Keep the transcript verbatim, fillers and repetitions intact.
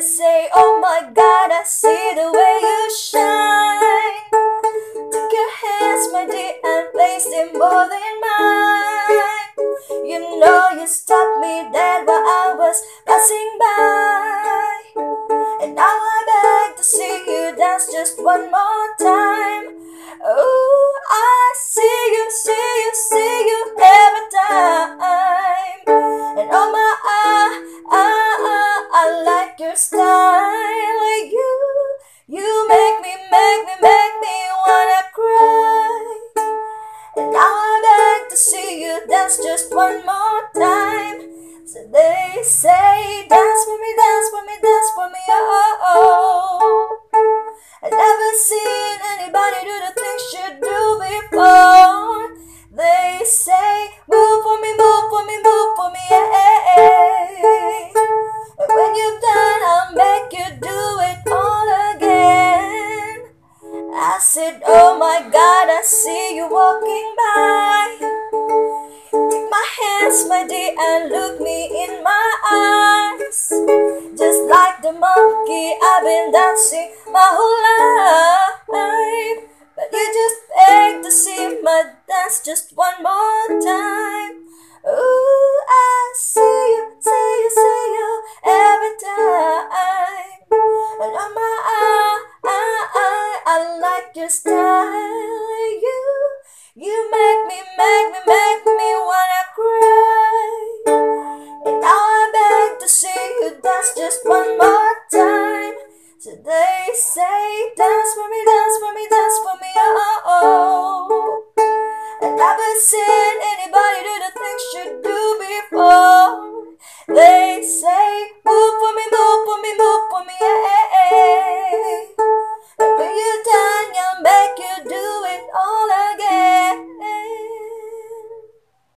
say, oh my God, I see the way you shine. Took your hands, my dear, and placed them both in mine. You know you stopped me dead while I was passing by. And now I beg to see you dance just one more time. Oh, I see you, see you, see you every time. And oh my, ah, ah, ah, I like your style. You, you make me, make me, make me wanna cry. And now I beg to see you dance just one more time. So they say, dance for me, dance for me, dance for me, oh, oh. I've never seen anybody do the things you do before. They say, move for me, move for me, move for me, yeah. And when you're done, I'll make you do it all again. I said, oh my God, I see you walking by. Take my hands, my dear, and look me in my eyes. Just like the monkey, I've been dancing my whole life. But you just beg to see my dance just one more time. Ooh, I see you, see you, see you every time.